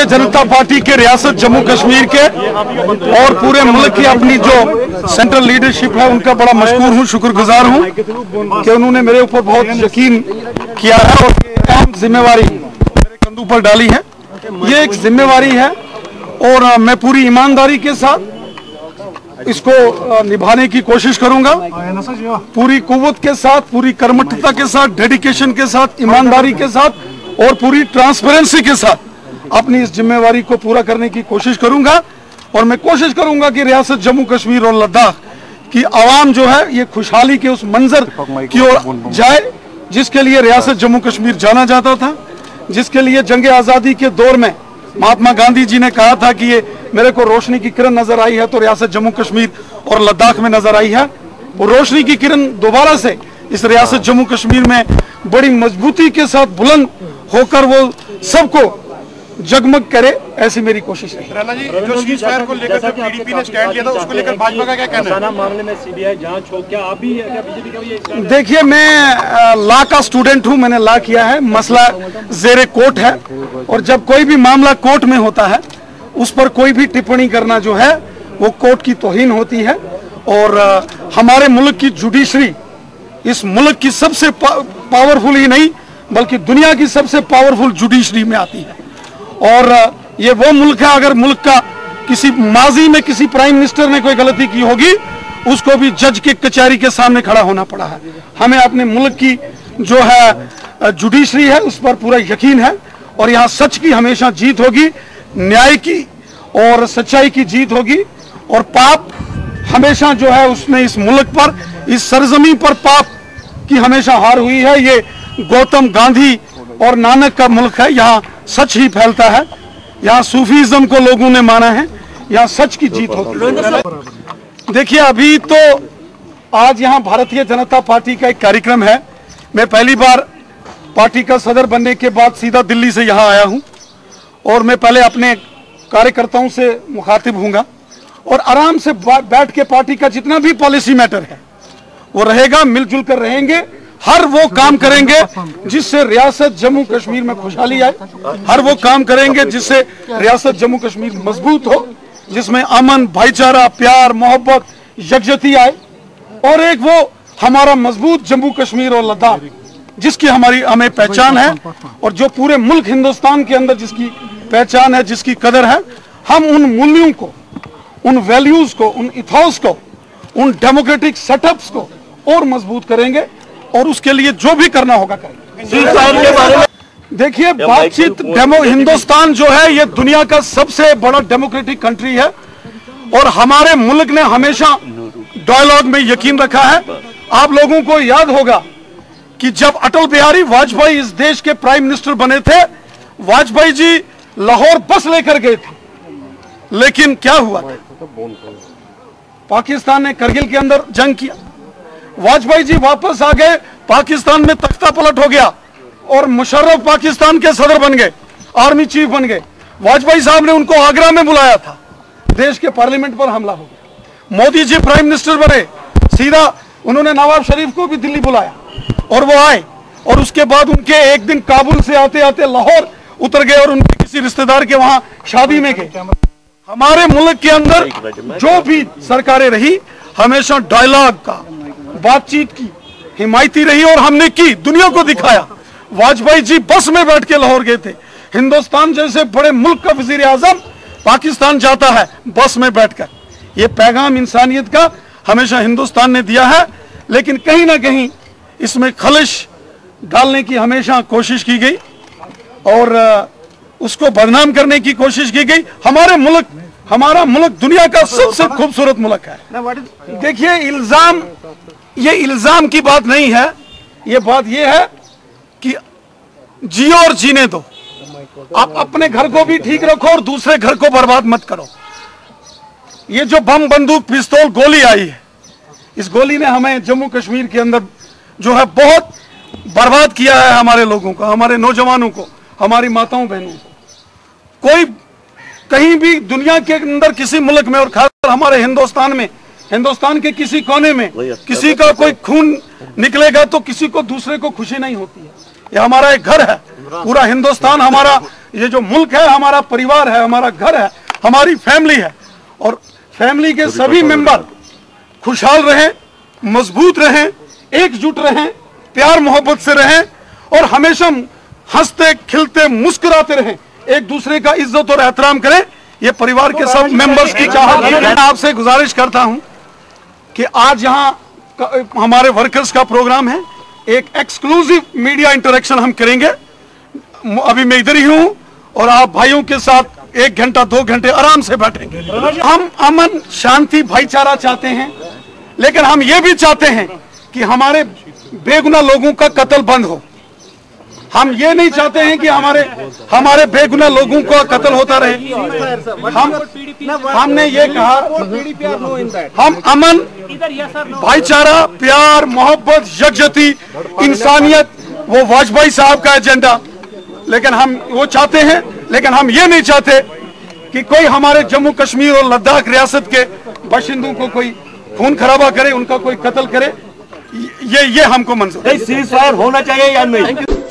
Bharatiya Janata party के रियासत जम्मू कश्मीर के और पूरे मुल्क की अपनी जो सेंट्रल लीडरशिप है उनका बड़ा मशकूर हूँ, शुक्रगुजार हूँ कि उन्होंने मेरे ऊपर बहुत यकीन किया है और अहम जिम्मेवारी मेरे कंधों पर डाली है। ये एक जिम्मेवारी है और मैं पूरी ईमानदारी के साथ इसको निभाने की कोशिश करूंगा, पूरी कुव्वत के साथ, पूरी कर्मठता के साथ, डेडिकेशन के साथ, ईमानदारी के साथ और पूरी ट्रांसपेरेंसी के साथ अपनी इस जिम्मेवारी को पूरा करने की कोशिश करूंगा। और मैं कोशिश करूंगा कि रियासत जम्मू कश्मीर और लद्दाख की आवाम जो है ये खुशहाली के उस मंजर की ओर जाए जिसके लिए रियासत जम्मू कश्मीर जाना जाता था, जिसके लिए जंग आज़ादी के दौर में महात्मा गांधी जी ने कहा था कि ये मेरे को रोशनी की किरण नजर आई है तो रियासत जम्मू कश्मीर और लद्दाख में नजर आई है। वो रोशनी की किरण दोबारा से इस रियासत जम्मू कश्मीर में बड़ी मजबूती के साथ बुलंद होकर वो सबको जगमग करे, ऐसी मेरी कोशिश है। रैना जी, जो सीज़फायर को लेकर पीडीपी ने स्टैंड लिया था उसको लेकर भाजपा का क्या कहना है? मामले में सीबीआई जांच हो, क्या आप भी क्या बीजेपी का भी स्टैंड? देखिए, मैं लॉ का स्टूडेंट हूं, मैंने लॉ किया है, मसला ज़ेरे कोर्ट है और जब कोई भी मामला कोर्ट में होता है उस पर कोई भी टिप्पणी करना जो है वो कोर्ट की तौहीन होती है। और हमारे मुल्क की जुडिशरी इस मुल्क की सबसे पावरफुल ही नहीं बल्कि दुनिया की सबसे पावरफुल जुडिशरी में आती है। और ये वो मुल्क है, अगर मुल्क का किसी माजी में किसी प्राइम मिनिस्टर ने कोई गलती की होगी उसको भी जज के कचहरी के सामने खड़ा होना पड़ा है। हमें अपने मुल्क की जो है जुडिशरी है उस पर पूरा यकीन है और यहाँ सच की हमेशा जीत होगी, न्याय की और सच्चाई की जीत होगी और पाप हमेशा जो है उसने इस मुल्क पर, इस सरजमी पर पाप की हमेशा हार हुई है। ये गौतम गांधी और नानक का मुल्क है, यहाँ सच ही फैलता है, यहाँ सूफीज्म को लोगों ने माना है, यहाँ सच की जीत होती है। देखिए, अभी तो आज यहाँ भारतीय जनता पार्टी का एक कार्यक्रम है। मैं पहली बार पार्टी का सदर बनने के बाद सीधा दिल्ली से यहाँ आया हूँ और मैं पहले अपने कार्यकर्ताओं से मुखातिब हूँगा और आराम से बैठ के पार्टी का जितना भी पॉलिसी मैटर है वो रहेगा, मिलजुल कर रहेंगे, हर वो काम करेंगे जिससे रियासत जम्मू कश्मीर में खुशहाली आए, हर वो काम करेंगे जिससे रियासत जम्मू कश्मीर मजबूत हो, जिसमें अमन, भाईचारा, प्यार, मोहब्बत, यकजहती आए और एक वो हमारा मजबूत जम्मू कश्मीर और लद्दाख जिसकी हमें पहचान है और जो पूरे मुल्क हिंदुस्तान के अंदर जिसकी पहचान है, जिसकी कदर है, हम उन मूल्यों को, उन वैल्यूज को, उन इथोस को, उन डेमोक्रेटिक सेटअप्स को और मजबूत करेंगे और उसके लिए जो भी करना होगा करेंगे। देखिए, बातचीत हिंदुस्तान जो है ये दुनिया का सबसे बड़ा डेमोक्रेटिक कंट्री है और हमारे मुल्क ने हमेशा डायलॉग में यकीन रखा है। आप लोगों को याद होगा कि जब अटल बिहारी वाजपेयी इस देश के प्राइम मिनिस्टर बने थे, वाजपेयी जी लाहौर बस लेकर गए थे, लेकिन क्या हुआ था? पाकिस्तान ने करगिल के अंदर जंग किया, वाजपेयी जी वापस आ गए, पाकिस्तान में तख्ता पलट हो गया और मुशर्रफ पाकिस्तान के सदर बन गए, आर्मी चीफ बन गए। वाजपेयी साहब ने उनको आगरा में बुलाया था, देश के पार्लियामेंट पर हमला हो गया। मोदी जी प्राइम मिनिस्टर बने, सीधा उन्होंने नवाज शरीफ को भी दिल्ली बुलाया और वो आए और उसके बाद उनके एक दिन काबुल से आते आते लाहौर उतर गए और उनके किसी रिश्तेदार के वहां शादी में गए। हमारे मुल्क के अंदर जो भी सरकारें रही हमेशा डायलॉग का, बातचीत की हिमायती रही और हमने की, दुनिया को दिखाया। वाजपेयी जी बस में बैठ के लाहौर गए थे। हिंदुस्तान जैसे बड़े मुल्क का वजीर आजम पाकिस्तान जाता है बस में बैठकर। ये पैगाम इंसानियत का हमेशा हिंदुस्तान ने दिया है, लेकिन कहीं ना कहीं इसमें खलिश डालने की हमेशा कोशिश की गई और उसको बदनाम करने की कोशिश की गई। हमारा मुल्क दुनिया का सबसे खूबसूरत मुल्क है। देखिए, ये इल्जाम की बात नहीं है, ये बात ये है कि जियो और जीने दो। आप अपने घर को भी ठीक रखो और दूसरे घर को बर्बाद मत करो। ये जो बम, बंदूक, पिस्तौल, गोली आई है, इस गोली ने हमें जम्मू कश्मीर के अंदर जो है बहुत बर्बाद किया है, हमारे लोगों को, हमारे नौजवानों को, हमारी माताओं बहनों को। कोई कहीं भी दुनिया के अंदर किसी मुल्क में और खासकर हमारे हिंदुस्तान में, हिंदुस्तान के किसी कोने में किसी का कोई खून निकलेगा तो किसी को दूसरे को खुशी नहीं होती है। ये हमारा एक घर है पूरा हिंदुस्तान हमारा, ये जो मुल्क है हमारा परिवार है, हमारा घर है, हमारी फैमिली है, और फैमिली के सभी मेंबर खुशहाल रहें, मजबूत रहें, एकजुट रहें, प्यार मोहब्बत से रहें और हमेशा हंसते खिलते मुस्कुराते रहें, एक दूसरे का इज्जत और एहतराम करें। ये परिवार के सब मेंबर्स की चाहत है। मैं आपसे गुजारिश करता हूं कि आज यहाँ हमारे वर्कर्स का प्रोग्राम है, एक एक्सक्लूसिव मीडिया इंटरेक्शन हम करेंगे। अभी मैं इधर ही हूं और आप भाइयों के साथ 1 घंटा 2 घंटे आराम से बैठेंगे। हम अमन शांति भाईचारा चाहते हैं, लेकिन हम ये भी चाहते हैं कि हमारे बेगुनाह लोगों का कत्ल बंद हो। हम ये नहीं चाहते हैं कि हमारे बेगुनाह लोगों का कत्ल होता रहे। हमने ये कहा, हम अमन भाईचारा प्यार मोहब्बत यकजहती इंसानियत, वो वाजपेयी साहब का एजेंडा, लेकिन हम वो चाहते हैं, लेकिन हम ये नहीं चाहते कि कोई हमारे जम्मू कश्मीर और लद्दाख रियासत के बाशिंदों को कोई खून खराबा करे, उनका कोई कत्ल करे। ये हमको मंजूर है। सीज़ फायर होना चाहिए या नहीं?